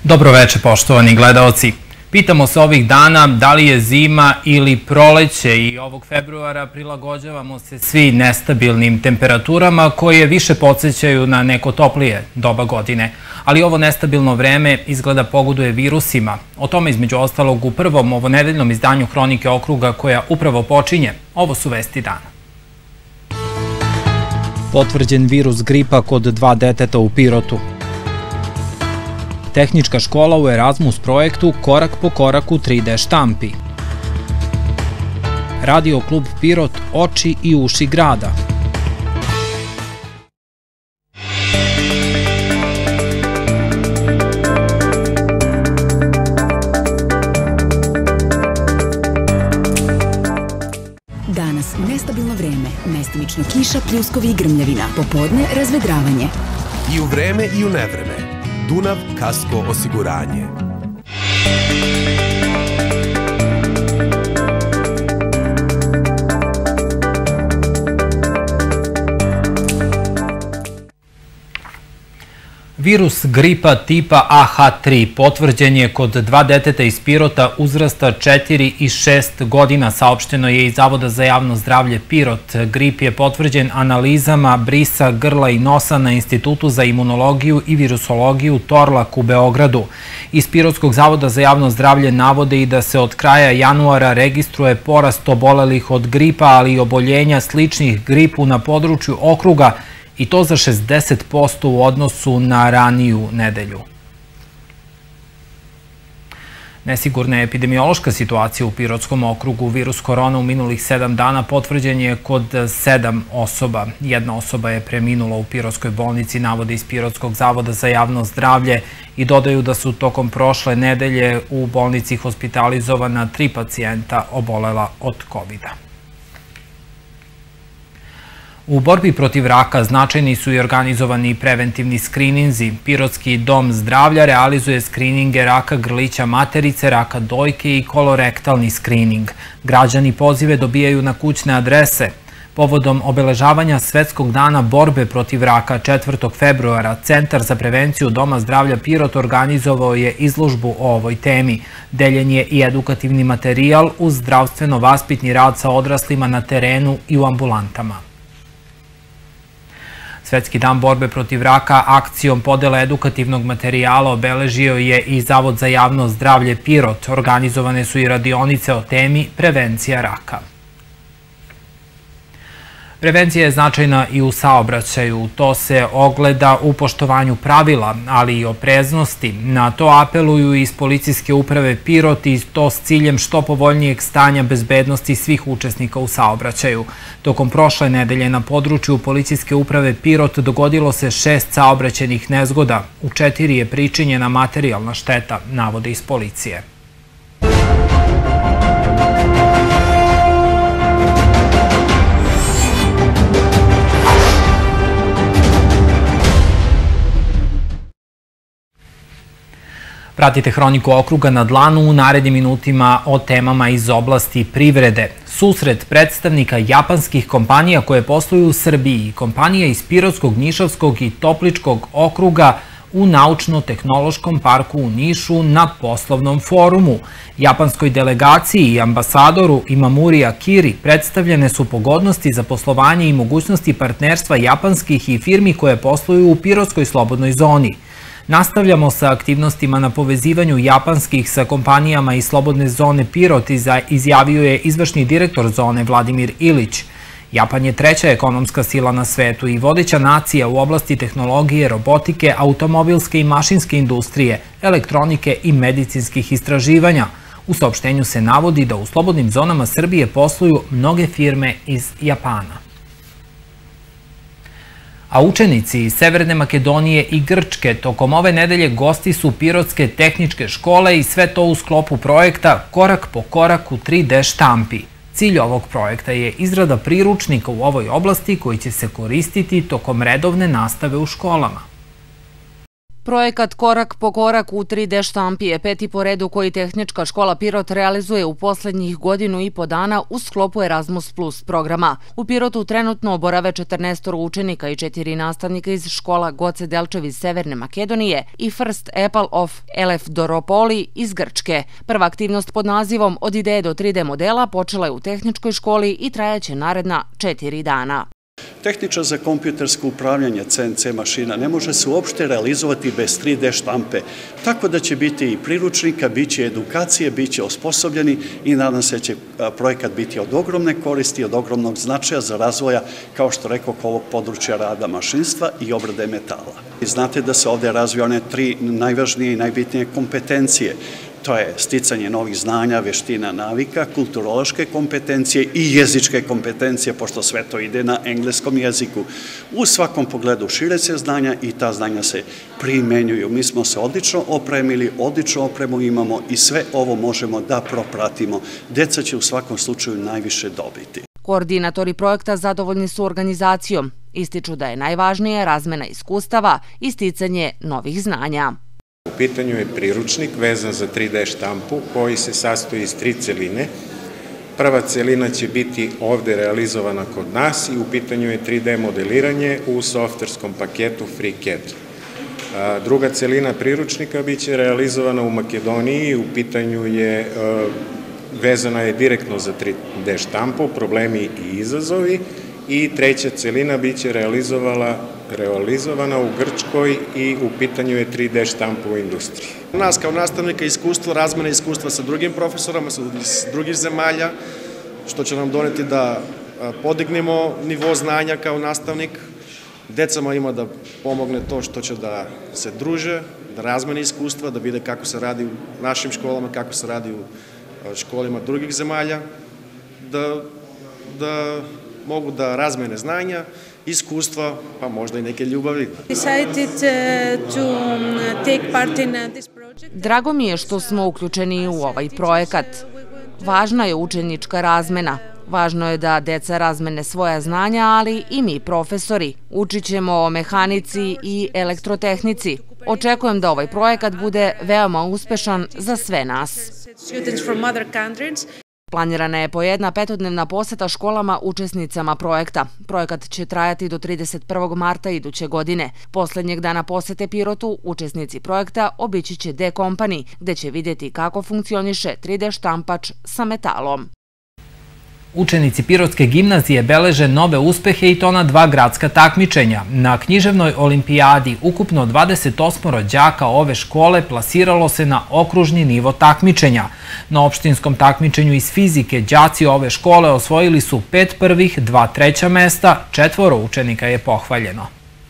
Dobroveče, poštovani gledaoci. Pitamo se ovih dana da li je zima ili proleće i ovog februara prilagođavamo se svi nestabilnim temperaturama koje više podsjećaju na neko toplije doba godine. Ali ovo nestabilno vreme izgleda pogoduje virusima. O tome između ostalog u prvom ovonedeljnom izdanju Hronike okruga koja upravo počinje. Ovo su vesti dana. Potvrđen virus gripa kod 2 deteta u Pirotu. Tehnička škola u Erasmus projektu korak po koraku 3D štampi. Radio klub Pirot, oči i uši grada. Danas nestabilno vreme, mestimično kiša, pljuskovi i grmljavina, popodne razvedravanje. I u vreme i u nevreme. Dunav Kasko osiguranje. Virus gripa tipa AH3 potvrđen je kod 2 deteta iz Pirota uzrasta 4 i 6 godina, saopšteno je iz Zavoda za javno zdravlje Pirot. Grip je potvrđen analizama brisa, grla i nosa na Institutu za imunologiju i virusologiju Torlak u Beogradu. Iz Pirotskog zavoda za javno zdravlje navode i da se od kraja januara registruje porast obolelih od gripa, ali i oboljenja sličnih gripu na području okruga, i to za 60% u odnosu na raniju nedelju. Nesigurna je epidemiološka situacija u Pirotskom okrugu. Virus korona u minulih 7 dana potvrđen je kod 7 osoba. Jedna osoba je preminula u Pirotskoj bolnici, navode iz Pirotskog zavoda za javno zdravlje, i dodaju da su tokom prošle nedelje u bolnici hospitalizovana 3 pacijenta obolela od COVID-a. U borbi protiv raka značajni su i organizovani preventivni skrininzi. Pirotski dom zdravlja realizuje skrininge raka grlića materice, raka dojke i kolorektalni skrining. Građani pozive dobijaju na kućne adrese. Povodom obeležavanja Svetskog dana borbe protiv raka 4. februara, Centar za prevenciju Doma zdravlja Pirot organizovao je izložbu o ovoj temi. Deljen je i edukativni materijal uz zdravstveno-vaspitni rad sa odraslima na terenu i u ambulantama. Svetski dan borbe protiv raka akcijom podele edukativnog materijala obeležio je i Zavod za javno zdravlje Pirot. Organizovane su i radionice o temi prevencija raka. Prevencija je značajna i u saobraćaju. To se ogleda u poštovanju pravila, ali i opreznosti. Na to apeluju iz policijske uprave Pirot i to s ciljem što povoljnijeg stanja bezbednosti svih učesnika u saobraćaju. Tokom prošle nedelje na području policijske uprave Pirot dogodilo se 6 saobraćajnih nezgoda. U 4 je pričinjena materijalna šteta, navode iz policije. Pratite Hroniku okruga na dlanu u narednim minutima o temama iz oblasti privrede. Susret predstavnika japanskih kompanija koje posluju u Srbiji i kompanija iz Pirotskog, Nišavskog i Topličkog okruga u Naučno-tehnološkom parku u Nišu na poslovnom forumu. Japanskoj delegaciji i ambasadoru Imamuri Akiri predstavljene su pogodnosti za poslovanje i mogućnosti partnerstva japanskih i firmi koje posluju u Pirotskoj slobodnoj zoni. Nastavljamo sa aktivnostima na povezivanju japanskih sa kompanijama iz slobodne zone Pirot, izjavio je izvršni direktor zone Vladimir Ilić. Japan je 3. ekonomska sila na svetu i vodeća nacija u oblasti tehnologije, robotike, automobilske i mašinske industrije, elektronike i medicinskih istraživanja. U saopštenju se navodi da u slobodnim zonama Srbije posluju mnoge firme iz Japana. A učenici iz Severne Makedonije i Grčke tokom ove nedelje gosti su Pirotske tehničke škole i sve to u sklopu projekta Korak po koraku 3D štampi. Cilj ovog projekta je izrada priručnika u ovoj oblasti koji će se koristiti tokom redovne nastave u školama. Projekat Korak po korak u 3D štampi je peti po redu koji Tehnička škola Pirot realizuje u poslednjih godinu i po dana u sklopu Erasmus Plus programa. U Pirotu trenutno borave 14 učenika i 4 nastavnika iz škola Goce Delčev iz Severne Makedonije i First Apple of Elefdoropoli iz Grčke. Prva aktivnost pod nazivom Od ideje do 3D modela počela je u Tehničkoj školi i trajaće naredna 4 dana. Tehničar za kompjutersko upravljanje CNC mašina ne može se uopšte realizovati bez 3D štampe, tako da će biti i priručnika, bit će edukacije, bit će osposobljeni i nadam se da će projekat biti od ogromne koristi, od ogromnog značaja za razvoja, kao što rekao, ovog područja rada mašinstva i obrade metala. Znate da se ovde razviju one 3 najvažnije i najbitnije kompetencije. To je sticanje novih znanja, veština, navika, kulturološke kompetencije i jezičke kompetencije, pošto sve to ide na engleskom jeziku. U svakom pogledu šire se znanja i ta znanja se primenjuju. Mi smo se odlično opremili, odličnu opremu imamo i sve ovo možemo da propratimo. Deca će u svakom slučaju najviše dobiti. Koordinatori projekta zadovoljni su organizacijom. Ističu da je najvažnije razmena iskustava i sticanje novih znanja. U pitanju je priručnik vezan za 3D štampu koji se sastoji iz 3 celine. Prva celina će biti ovde realizovana kod nas i u pitanju je 3D modeliranje u softverskom paketu FreeCAD. Druga celina priručnika biće realizovana u Makedoniji i u pitanju je vezana je direktno za 3D štampu, problemi i izazovi. I treća celina biće realizovana u Grčkoj i u pitanju je 3D štampa u industriji. Nas kao nastavnika iskustvo, razmena iskustva sa drugim profesorama iz drugih zemalja, što će nam doneti da podignemo nivo znanja kao nastavnik. Decama ima da pomogne to što će da se druže, da razmene iskustva, da vide kako se radi u našim školama, kako se radi u školima drugih zemalja, da mogu da razmene znanja, iskustva, pa možda i neke ljubavi. Drago mi je što smo uključeni u ovaj projekat. Važna je učenička razmena. Važno je da deca razmene svoja znanja, ali i mi profesori. Učit ćemo o mehanici i elektrotehnici. Očekujem da ovaj projekat bude veoma uspešan za sve nas. Planirana je po jedna 5-dnevna poseta školama učesnicama projekta. Projekat će trajati do 31. marta iduće godine. Poslednjeg dana posete Pirotu učesnici projekta obići će D-Company, gde će vidjeti kako funkcioniše 3D štampač sa metalom. Učenici Pirotske gimnazije beleže nove uspehe i to na 2 gradska takmičenja. Na književnoj olimpijadi ukupno 28 đaka ove škole plasiralo se na okružni nivo takmičenja. Na opštinskom takmičenju iz fizike đaci ove škole osvojili su 5 prvih, 2 treća mesta, 4 učenika je pohvaljeno.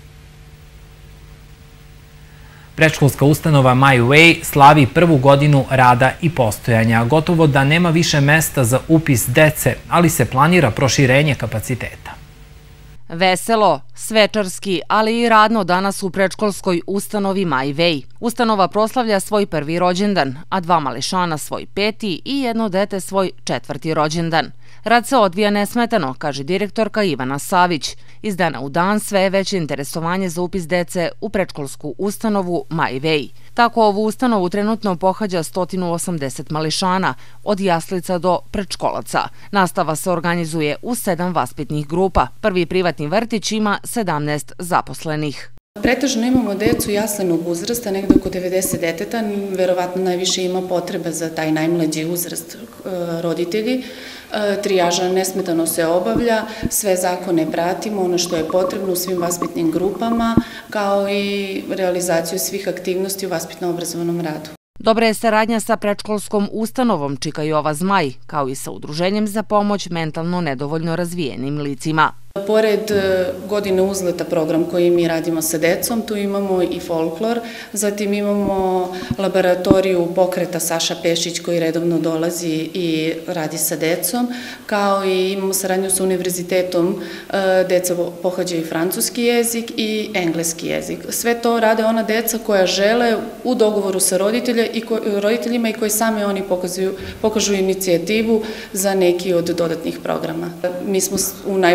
Predškolska ustanova My Way slavi 1. godinu rada i postojanja. Gotovo da nema više mesta za upis dece, ali se planira proširenje kapaciteta. Veselo, svečarski, ali i radno danas u predškolskoj ustanovi My Way. Ustanova proslavlja svoj 1. rođendan, a 2 mališana svoj 5. i jedno dete svoj 4. rođendan. Rad se odvija nesmetano, kaže direktorka Ivana Savić. Iz dana u dan sve je veće interesovanje za upis dece u predškolsku ustanovu My Way. Tako ovu ustanovu trenutno pohađa 180 mališana, od jaslica do predškolaca. Nastava se organizuje u 7 vaspitnih grupa. Prvi privatni vrtić ima 17 zaposlenih. Pretežno imamo decu jaslenog uzrasta, negde oko 90 deteta, verovatno najviše ima potrebe za taj najmlađi uzrast roditelji. Trijaža nesmetano se obavlja, sve zakone pratimo, ono što je potrebno u svim vaspitnim grupama, kao i realizaciju svih aktivnosti u vaspitno-obrazovanom radu. Dobra je saradnja sa predškolskom ustanovom Čika Jova Zmaj, kao i sa Udruženjem za pomoć mentalno nedovoljno razvijenim licima. Pored godine uzleta program koji mi radimo sa decom, tu imamo i folklor, zatim imamo laboratoriju pokreta Saša Pešić koji redovno dolazi i radi sa decom, kao i imamo saradnju sa univerzitetom, deca pohađaju francuski jezik i engleski jezik. Sve to rade ona deca koja žele u dogovoru sa roditeljima i koji same oni pokažu inicijativu za neki od dodatnih programa. Mi smo u najboljem mogućem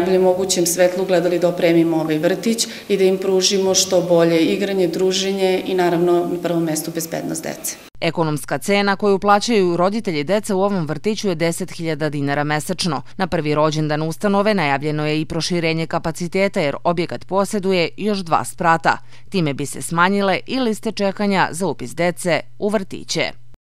mogućem svetlu gledali da opremimo ovaj vrtić i da im pružimo što bolje igranje, druženje i naravno na prvom mestu bezbednost dece. Ekonomska cena koju plaćaju roditelji dece u ovom vrtiću je 10.000 dinara mesečno. Na prvi rođendan ustanove najavljeno je i proširenje kapaciteta jer objekat posjeduje još 2 sprata. Time bi se smanjile i liste čekanja za upis dece u vrtiće.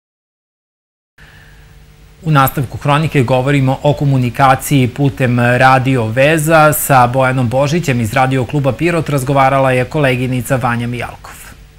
U nastavku hronike govorimo o komunikaciji putem radio veza. Sa Bojanom Božićem iz Radio kluba Pirot razgovarala je koleginica Vanja Mijalkov.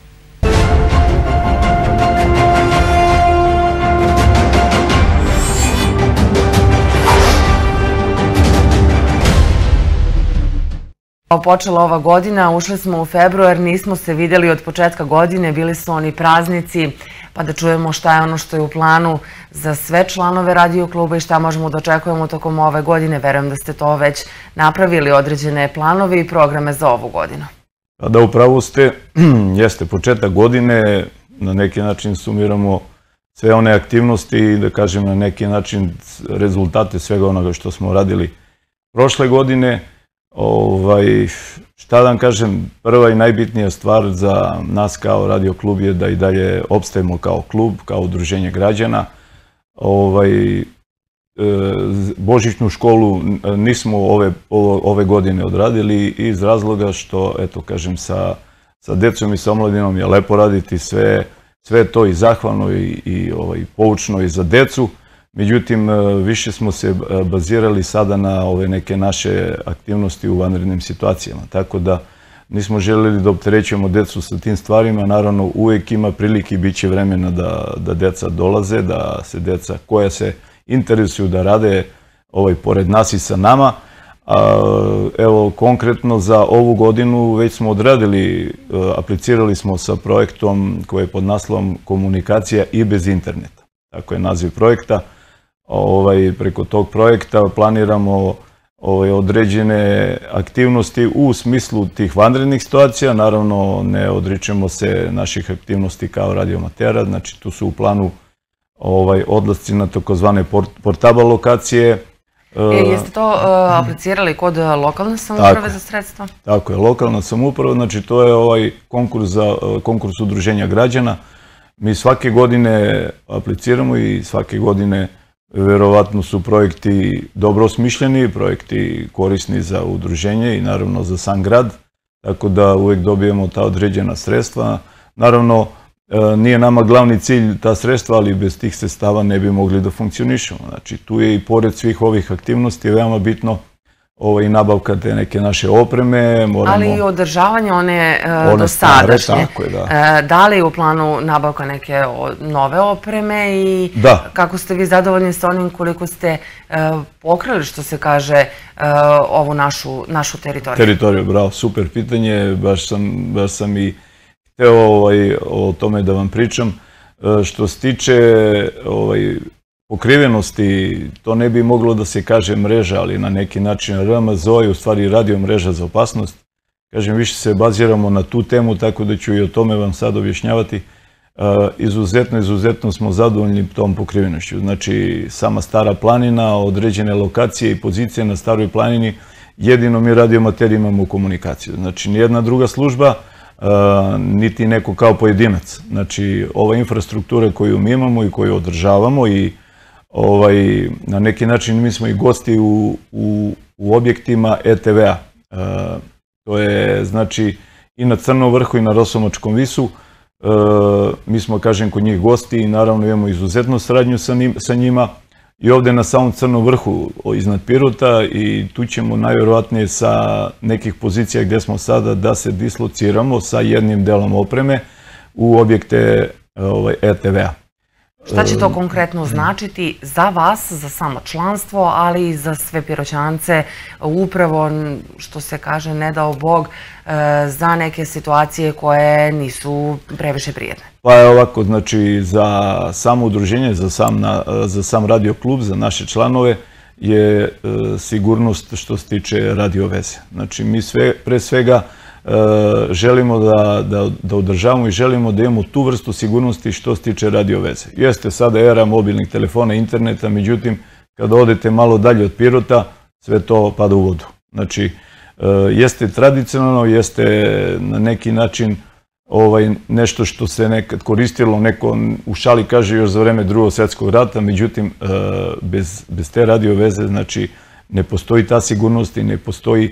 Počela ova godina, ušli smo u februar, nismo se vidjeli od početka godine, bili su oni praznici, pa da čujemo šta je ono što je u planu za sve članove Radio kluba i šta možemo da očekujemo tokom ove godine. Verujem da ste to već napravili, određene planove i programe za ovu godinu. Da, upravo ste, jeste početak godine, na neki način sumiramo sve one aktivnosti i da kažem na neki način rezultate svega onoga što smo radili prošle godine. Šta da vam kažem, prva i najbitnija stvar za nas kao Radio klub je da i dalje opstajemo kao klub, kao udruženje građana. Božićnu školu nismo ove godine odradili iz razloga što, eto kažem, sa decom i sa omladinom je lepo raditi sve to i zahvalno i poučno i za decu. Međutim, više smo se bazirali sada na ove neke naše aktivnosti u vanrednim situacijama. Tako da nismo željeli da opterećujemo decu sa tim stvarima. Naravno, uvijek ima prilike i bit će vremena da deca dolaze, da se deca koja se interesuju da rade pored nas i sa nama. Evo, konkretno za ovu godinu već smo odradili, aplicirali smo sa projektom koji je pod naslovom Komunikacija i bez interneta. Tako je naziv projekta. Preko tog projekta planiramo određene aktivnosti u smislu tih vanrednih situacija. Naravno, ne odričemo se naših aktivnosti kao radioamatera, znači tu su u planu odlasci na takozvane portable lokacije. Jeste to aplicirali kod lokalne samouprave za sredstva? Tako je, lokalna samouprava, znači to je konkurs udruženja građana. Mi svake godine apliciramo i svake godine verovatno su projekti dobro osmišljeni, projekti korisni za udruženje i naravno za sam grad, tako da uvijek dobijemo ta određena sredstva. Naravno, nije nama glavni cilj ta sredstva, ali bez tih sredstava ne bi mogli da funkcionišemo. Znači, tu je i pored svih ovih aktivnosti veoma bitno i nabavka te neke naše opreme. Ali i održavanje one dosadašnje. Da li je u planu nabavka neke nove opreme i kako ste vi zadovoljni sa onim koliko ste pokrili, što se kaže, ovu našu teritoriju? Teritoriju, bravo, super pitanje. Baš sam i hteo o tome da vam pričam. Što se tiče pokrivenosti, to ne bi moglo da se kaže mreža, ali na neki način RMZO je u stvari radio mreža za opasnost. Kažem, više se baziramo na tu temu, tako da ću i o tome vam sad objašnjavati. Izuzetno smo zadovoljni tom pokrivenošću. Znači, sama Stara planina, određene lokacije i pozicije na Staroj planini, jedino mi radioamateri imamo komunikaciju. Znači, nijedna druga služba, niti neko kao pojedinac. Znači, ova infrastruktura koju mi imamo i koju održavamo i na neki način mi smo i gosti u objektima ETV-a. To je, znači, i na Crnom vrhu i na Rosomačkom visu. Mi smo, kažem, kod njih gosti i naravno imamo izuzetnu saradnju sa njima. I ovde na samom Crnom vrhu iznad Pirota i tu ćemo najvjerovatnije sa nekih pozicija gde smo sada da se dislociramo sa jednim delom opreme u objekte ETV-a. Šta će to konkretno značiti za vas, za samo članstvo, ali i za sve Piroćance, upravo, što se kaže, ne dao Bog, za neke situacije koje nisu previše prijetne? Pa je ovako, znači, za samo udruženje, za sam radio klub, za naše članove, je sigurnost što se tiče radio veze. Znači, mi pre svega želimo da održavamo i želimo da imamo tu vrstu sigurnosti što se tiče radio veze. Jeste sada era mobilnih telefona, interneta, međutim, kada odete malo dalje od Pirota, sve to pada u vodu. Znači, jeste tradicionalno, jeste na neki način nešto što se nekad koristilo, neko u šali kaže još za vreme Drugog svjetskog rata, međutim, bez te radio veze, znači, ne postoji ta sigurnost i ne postoji,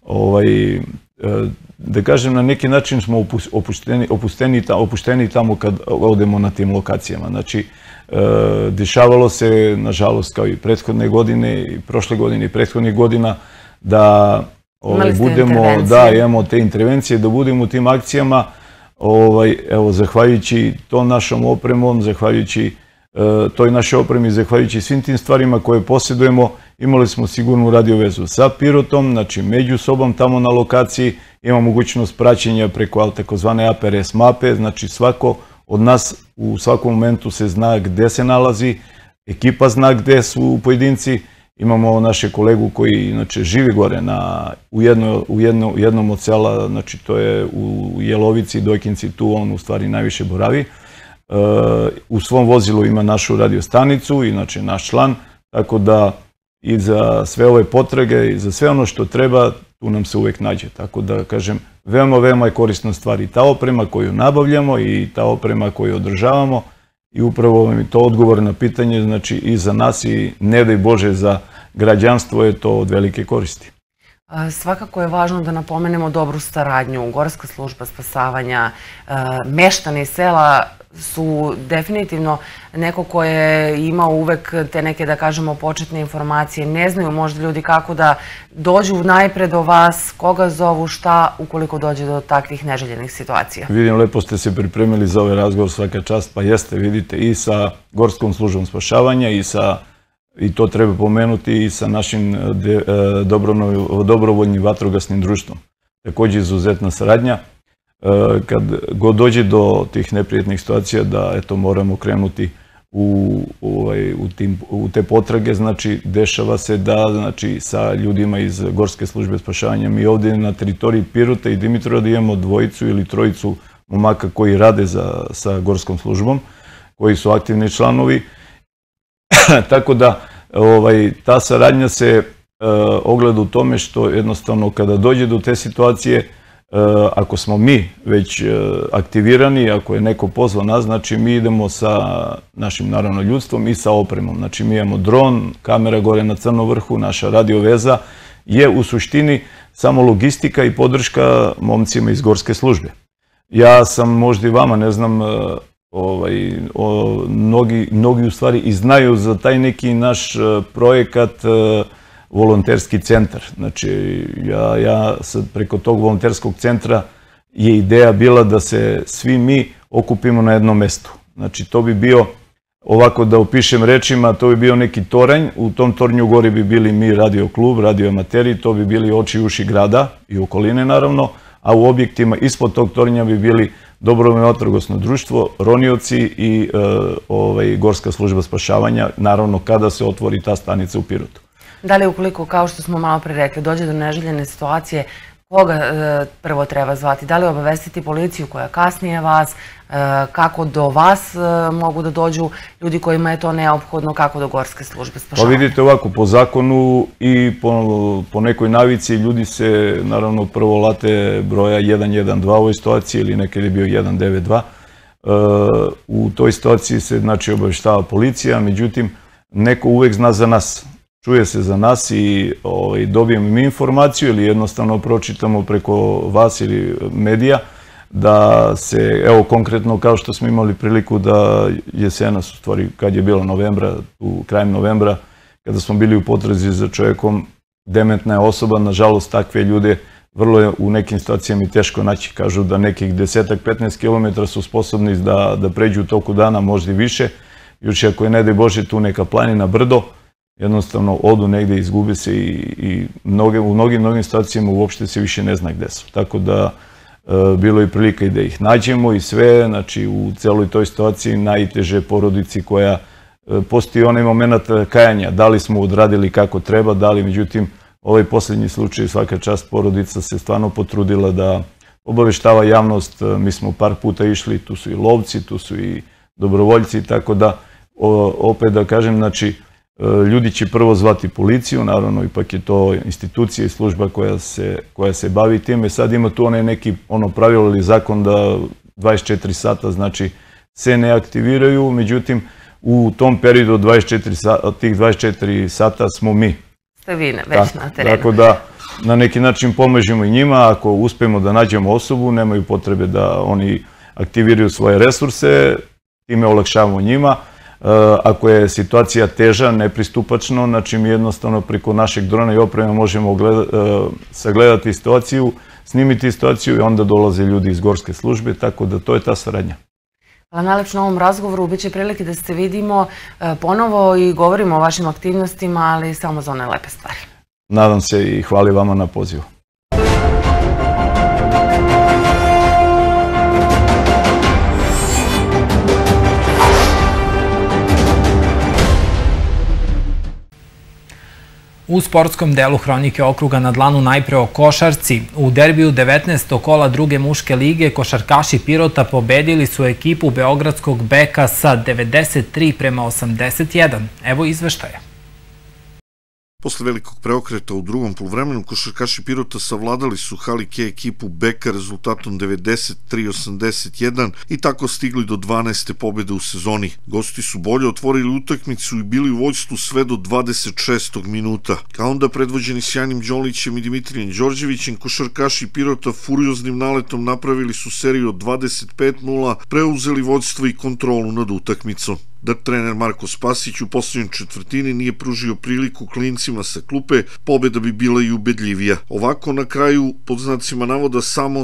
da kažem, na neki način smo opušteni tamo kad odemo na tim lokacijama. Znači, dešavalo se, nažalost, kao i prethodne godine, i prošle godine, i prethodnih godina, da budemo, da imamo te intervencije, da budemo u tim akcijama, evo, zahvaljujući tom našom opremom, zahvaljujući toj našoj opremi, zahvaljujući svim tim stvarima koje posjedujemo, imali smo sigurnu radio vezu sa Pirotom, znači među sobom tamo na lokaciji, ima mogućnost praćenja preko takozvane APRS mape, znači svako od nas u svakom momentu se zna gde se nalazi, ekipa zna gde su pojedinci, imamo naše kolegu koji inače živi gore u jednom od sela, znači to je u Jelovici, Dojkinci, tu on u stvari najviše boravi. U svom vozilu ima našu radiostanicu, inače naš član, tako da i za sve ove potrage i za sve ono što treba, tu nam se uvek nađe. Tako da, kažem, veoma je korisna stvar i ta oprema koju nabavljamo i ta oprema koju održavamo i upravo mi to odgovor na pitanje, znači i za nas i ne daj Bože za građanstvo je to od velike koristi. Svakako je važno da napomenemo dobru saradnju. Gorska služba spasavanja, meštani sela su definitivno neko ko je imao uvek te neke, da kažemo, početne informacije. Ne znaju možda ljudi kako da dođu najpre do vas, koga zovu, šta, ukoliko dođe do takvih neželjenih situacija. Vidim, lepo ste se pripremili za ovaj razgovor, svaka čast, pa jeste, vidite, i sa Gorskom službom spašavanja i to treba pomenuti i sa našim dobrovoljnim vatrogasnim društvom. Također izuzetna saradnja. Kad god dođe do tih neprijetnih situacija da eto moramo krenuti u te potrage, znači dešava se da znači sa ljudima iz Gorske službe spašavanja mi ovdje na teritoriji Pirota i Dimitrovgrada imamo dvojicu ili trojicu momaka koji rade sa Gorskom službom, koji su aktivni članovi. Tako da ta saradnja se ogleda u tome što jednostavno kada dođe do te situacije, ako smo mi već aktivirani, ako je neko pozvao nas, znači mi idemo sa našim, naravno, ljudstvom i sa opremom. Znači mi imamo dron, kamera gore na Crnom vrhu, naša radio veza je u suštini samo logistika i podrška momcima iz Gorske službe. Ja sam možda i vama, ne znam, mnogi u stvari i znaju za taj neki naš projekat volonterski centar. Znači, ja sad preko tog volonterskog centra je ideja bila da se svi mi okupimo na jednom mestu. Znači, to bi bio, ovako da opišem rečima, to bi bio neki toranj, u tom tornju gori bi bili mi radio klub, radio amateri, to bi bili oči i uši grada i okoline naravno, a u objektima ispod tog tornja bi bili dobrovoljno vatrogasno društvo, ronioci i Gorska služba spašavanja, naravno kada se otvori ta stanica u Pirotu. Da li ukoliko, kao što smo malo pre rekli, dođe do neželjene situacije, koga prvo treba zvati? Da li obavestiti policiju koja kasnije vas? Kako do vas mogu da dođu ljudi kojima je to neophodno? Kako do Gorske službe spašavanja? Pa vidite ovako, po zakonu i po nekoj navici ljudi se naravno prvo late broja 112 u ovoj situaciji ili nekad je bio 192. U toj situaciji se znači obaveštava policija, međutim neko uvek zna za nas. Čuje se za nas i dobijemo mi informaciju ili jednostavno pročitamo preko vas ili medija da se, evo konkretno kao što smo imali priliku da jesenas, u stvari kad je bilo novembra, krajem novembra, kada smo bili u potrazi za čovjekom, dementna je osoba, nažalost takve ljude vrlo je u nekim situacijama i teško naći. Kažu da nekih 10-15 km su sposobni da pređu u toku dana, možda i više. Još ako je, ne daj Bože, tu neka planina, brdo, jednostavno odu negde, izgube se i u mnogim situacijama uopšte se više ne zna gde su. Tako da bilo je prilika i da ih nađemo i sve, znači u celoj toj situaciji najteže porodici koja postoji onaj moment kajanja, da li smo odradili kako treba, da li, međutim, ovaj posljednji slučaj, svaka čast, porodica se stvarno potrudila da obaveštava javnost, mi smo par puta išli, tu su i lovci, tu su i dobrovoljci, tako da, opet da kažem, znači, Ljudi će prvo zvati policiju, naravno ipak je to institucija i služba koja se bavi time. Sad ima tu neki pravilo ili zakon da 24 sata znači se ne aktiviraju, međutim u tom periodu tih 24 sata smo mi. Ste vi već na terenu. Tako da na neki način pomažemo i njima, ako uspemo da nađemo osobu, nemaju potrebe da oni aktiviraju svoje resurse, time olakšavamo njima. Ako je situacija teža, nepristupačno, znači mi jednostavno preko našeg drona i opreme možemo sagledati situaciju, snimiti situaciju i onda dolaze ljudi iz gorske službe, tako da to je ta saradnja. Hvala najlepše na ovom razgovoru, bit će prilike da se vidimo ponovo i govorimo o vašim aktivnostima, ali samo za one lepe stvari. Nadam se i hvala vama na pozivu. U sportskom delu Hronike okruga na dlanu najpre o košarci. U derbiju 19. kola druge muške lige košarkaši Pirota pobedili su ekipu beogradskog Beka sa 93-81. Evo izveštaja. Posle velikog preokreta u drugom poluvremenu, košarkaši Pirota savladali su Halike ekipu Beka rezultatom 93-81 i tako stigli do 12. pobjede u sezoni. Gosti su bolje otvorili utakmicu i bili u vođstvu sve do 26. minuta. A onda predvođeni sjajnim Đolićem i Dimitrijem Đorđevićem, košarkaši Pirota furioznim naletom napravili su seriju od 25-0, preuzeli vođstvo i kontrolu nad utakmicom. Da trener Marko Spasić u poslednjoj četvrtini nije pružio priliku klincima sa klupe, pobjeda bi bila i ubedljivija. Ovako na kraju, pod znacima navoda, samo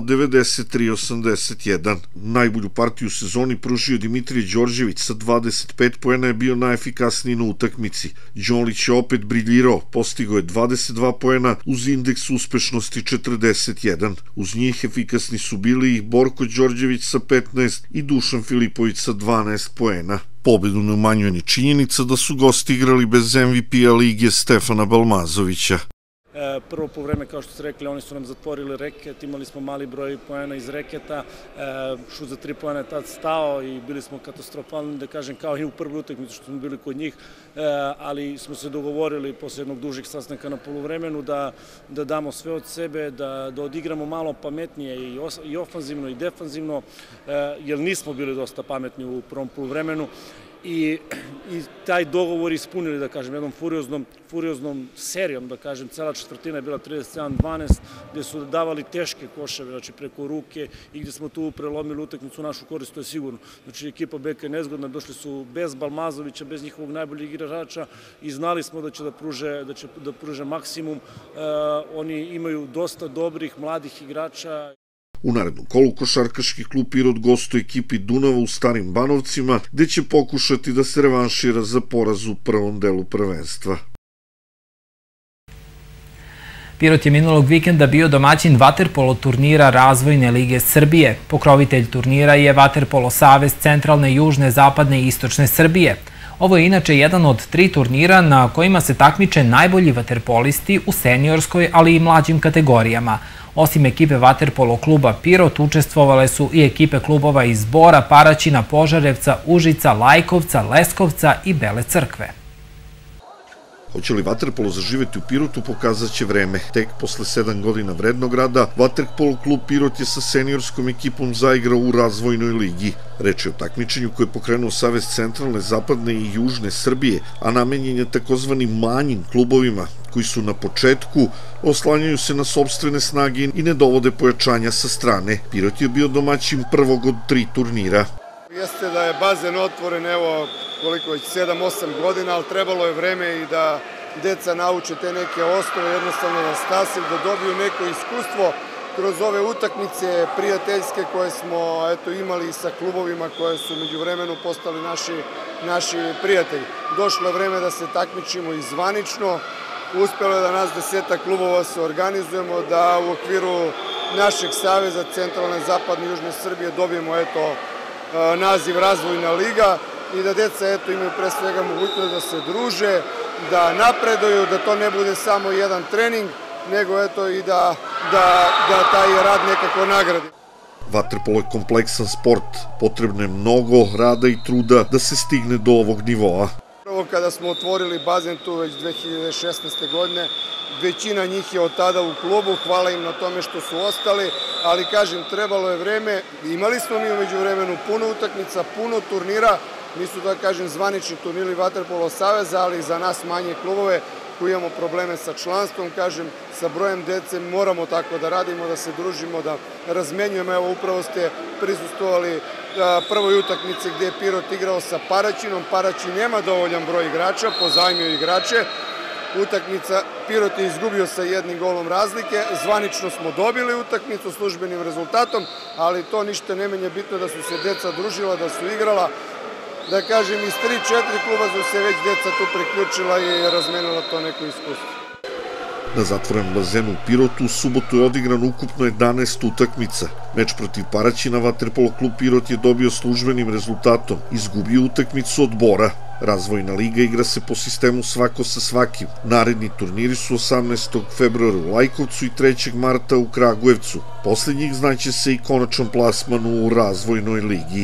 93-81. Najbolju partiju u sezoni pružio Dimitrije Đorđević, sa 25 poena je bio najefikasniji na utakmici. Đolić je opet briljirao, postigao je 22 poena uz indeks uspešnosti 41. Uz njih efikasni su bili i Borko Đorđević sa 15 i Dušan Filipović sa 12 poena. Pobedu ne umanjuje ni činjenica da su gosti igrali bez MVP-a lige Stefana Balmazovića. Prvo po vreme, kao što ste rekli, oni su nam zatvorili reket, imali smo mali broj poena iz reketa, šut za 3 poena je tad stao i bili smo katastrofalni, da kažem, kao i u prvoj utakmici što smo bili kod njih, ali smo se dogovorili posle jednog dužih sastanka na poluvremenu da damo sve od sebe, da odigramo malo pametnije i ofanzivno i defanzivno, jer nismo bili dosta pametni u prvom poluvremenu. I taj dogovor ispunili, da kažem, jednom furioznom serijom, da kažem, cela četvrtina je bila 37-12, gde su davali teške koševe, znači preko ruke i gde smo tu prelomili utakmicu u našu korist, to je sigurno. Znači ekipa Beka je nezgodna, došli su bez Balmazovića, bez njihovog najboljeg igrača i znali smo da će da pruže maksimum. Oni imaju dosta dobrih, mladih igrača. U narednom kolu košarkaški klub Pirot gostuje ekipi Dunava u Starim Banovcima, gde će pokušati da se revanšira za poraz u prvom delu prvenstva. Pirot je minulog vikenda bio domaćin vaterpolo turnira Razvojne lige Srbije. Pokrovitelj turnira je Vaterpolo savez centralne, južne, zapadne i istočne Srbije. Ovo je inače jedan od 3 turnira na kojima se takmiče najbolji vaterpolisti u seniorskoj, ali i mlađim kategorijama. Osim ekipe vaterpolo kluba Pirot, učestvovale su i ekipe klubova iz Bora, Paraćina, Požarevca, Užica, Lajkovca, Leskovca i Bele Crkve. Hoće li vaterpolo zaživeti u Pirotu, pokazat će vreme. Tek posle 7 godina vrednog rada, vaterpolo klub Pirot je sa seniorskom ekipom zaigrao u Razvojnoj ligi. Reč je o takmičenju koje je pokrenuo Savez centralne, zapadne i južne Srbije, a namenjen je takozvanim manjim klubovima, koji su na početku, oslanjaju se na sopstvene snage i ne dovode pojačanja sa strane. Pirot je bio domaćin prvog od 3 turnira. Jeste da je bazen otvoren, evo koliko već 7-8 godina, ali trebalo je vreme i da deca nauče te neke osnove, jednostavno da stasaju, da dobiju neko iskustvo kroz ove utakmice prijateljske koje smo imali sa klubovima koje su među vremenu postali naši prijatelji. Došlo je vreme da se takmičimo i zvanično, uspelo je da nas 10 klubova se organizujemo, da u okviru našeg saveza centralne, zapadne i južne Srbije dobijemo naziv Razvojna liga i da deca imaju pre svega mogućnost da se druže, da napreduju, da to ne bude samo jedan trening, nego i da taj rad nekako nagradi. Vaterpolo je kompleksan sport, potrebno je mnogo rada i truda da se stigne do ovog nivoa. evo kada smo otvorili bazen tu već 2016. godine, većina njih je od tada u klubu, hvala im na tome što su ostali, ali kažem, trebalo je vreme, imali smo mi umeđu vremenu puno utakmica, puno turnira, nisu da kažem zvanični turniri Vaterpolo saveza, ali za nas manje klubove koji imamo probleme sa članstvom, kažem, sa brojem dece moramo tako da radimo, da se družimo, da razmenjujemo. Evo, upravo ste prisustvovali prvoj utakmici gde je Pirot igrao sa Paraćinom. Paraćin nema dovoljan broj igrača, pozajmio igrače. Utakmica, Pirot je izgubio sa 1 golom razlike, zvanično smo dobili utakmicu službenim rezultatom, ali to ništa ne menja, bitno da su se deca družila, da su igrala. Da kažem, iz 3-4 kluba su se već deca tu priključila i razmenila to neko iskustvo. Na zatvorenom bazenu u Pirotu u subotu je odigran ukupno 11 utakmica. Meč protiv Paraćina Vaterpolo klub Pirot je dobio službenim rezultatom. Izgubio utakmicu od Bora. Razvojna liga igra se po sistemu svako sa svakim. Naredni turniri su 18. februara u Lajkovcu i 3. marta u Kragujevcu. Posle njih znaće se i konačan plasman u razvojnoj ligi.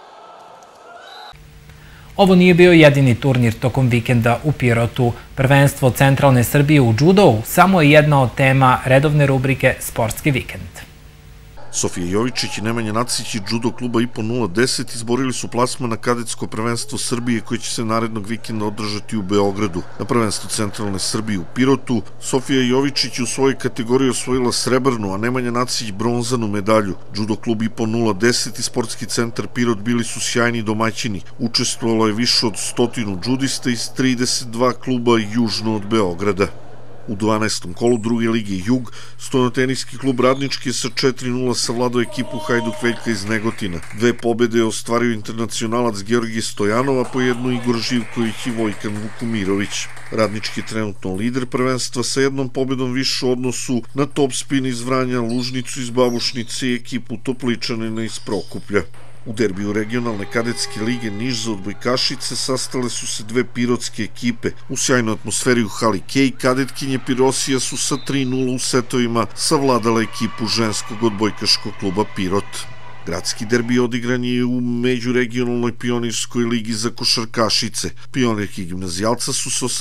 Ovo nije bio jedini turnir tokom vikenda u Pirotu. Prvenstvo centralne Srbije u džudou samo je jedna od tema redovne rubrike Sportski vikend. Sofija Jovičić i Nemanja Nacić iz džudo kluba IPO 010 izborili su plasman na kadetsko prvenstvo Srbije koje će se narednog vikenda održati u Beogradu. Na prvenstvu centralne Srbije u Pirotu Sofija Jovičić u svojoj kategoriji osvojila srebrnu, a Nemanja Nacić bronzanu medalju. Džudo klub IPO 010 i sportski centar Pirot bili su sjajni domaćini. Učestvovalo je više od 100 džudista iz 32 kluba južno od Beograda. U 12. kolu druge lige Jug, stonoteniski klub Radnički je sa 4-0 savladao ekipu Hajduk Veljka iz Negotina. 2 pobede je ostvario internacionalac Georgije Stojanov, a po jednu Igor Živković i Vojkan Vukumirović. Radnički je trenutno lider prvenstva sa 1 pobedom više u odnosu na Top Spin iz Vranja, Lužnicu iz Babušnice i ekipu Topličanina iz Prokuplja. U derbiju regionalne kadetske lige Niš za odbojkašice sastale su se 2 pirotske ekipe. U sjajnoj atmosferi u hali Kej kadetkinje Pirosija su sa 3-0 u setovima savladala ekipu ženskog odbojkaškog kluba Pirot. Gradski derbi odigran je u međuregionalnoj pionirskoj ligi za košarkašice. Pionirki gimnazijalca su sa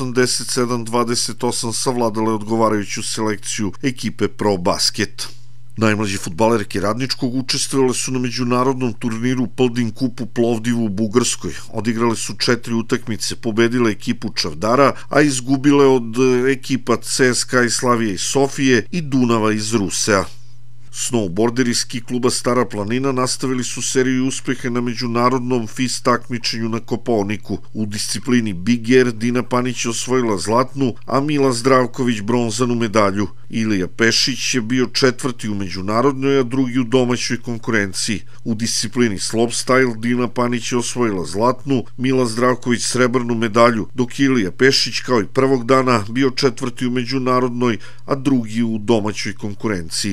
87-28 savladale odgovarajuću selekciju ekipe Pro Basket. Najmlađi fudbalerke Radničkog učestvovale su na međunarodnom turniru Pldin Kup u Plovdivu u Bugarskoj. Odigrale su 4 utakmice, pobedile ekipu Čavdara, a izgubile od ekipa CSKA iz Slavije i Sofije i Dunava iz Rusea. Snowboarderi ski kluba Stara planina nastavili su seriju uspeha na međunarodnom FIS takmičenju na Kopaoniku. U disciplini Big Air Dina Panić je osvojila zlatnu, a Mila Zdravković bronzanu medalju. Ilija Pešić je bio 4. u međunarodnoj, a 2. u domaćoj konkurenciji. U disciplini Slopestyle Dina Panić je osvojila zlatnu, Mila Zdravković srebrnu medalju, dok Ilija Pešić kao i prvog dana bio 4. u međunarodnoj, a 2. u domaćoj konkurenciji.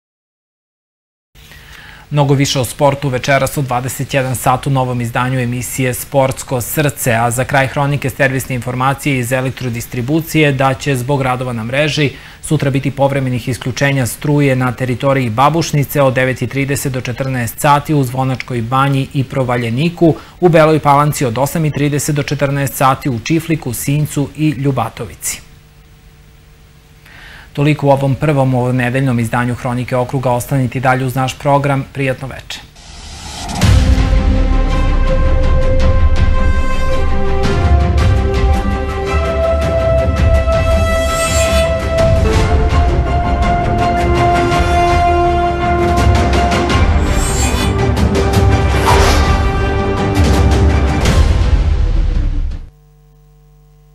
Mnogo više o sportu večeras u 21 sat u novom izdanju emisije Sportsko srce, a za kraj hronike servisne informacije iz elektrodistribucije da će zbog radova na mreži sutra biti povremenih isključenja struje na teritoriji Babušnice od 9:30 do 14 sati u Zvonačkoj banji i Provaljeniku, u Beloj Palanci od 8:30 do 14 sati u Čifliku, Sincu i Ljubatovici. Toliko u ovom prvom nedeljnom izdanju Hronike okruga. Ostanite dalje uz naš program. Prijatno veče.